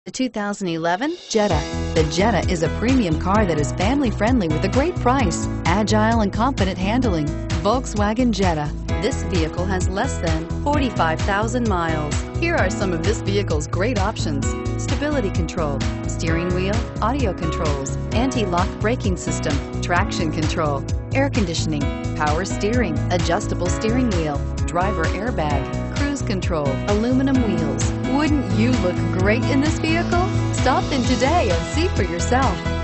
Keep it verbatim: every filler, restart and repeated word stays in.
The two thousand eleven Jetta. The Jetta is a premium car that is family-friendly with a great price, agile and confident handling. Volkswagen Jetta. This vehicle has less than forty-five thousand miles. Here are some of this vehicle's great options: stability control, steering wheel audio controls, anti-lock braking system, traction control, air conditioning, power steering, adjustable steering wheel, driver airbag, cruise control, aluminum wheels. Wouldn't you look great in this vehicle? Stop in today and see for yourself.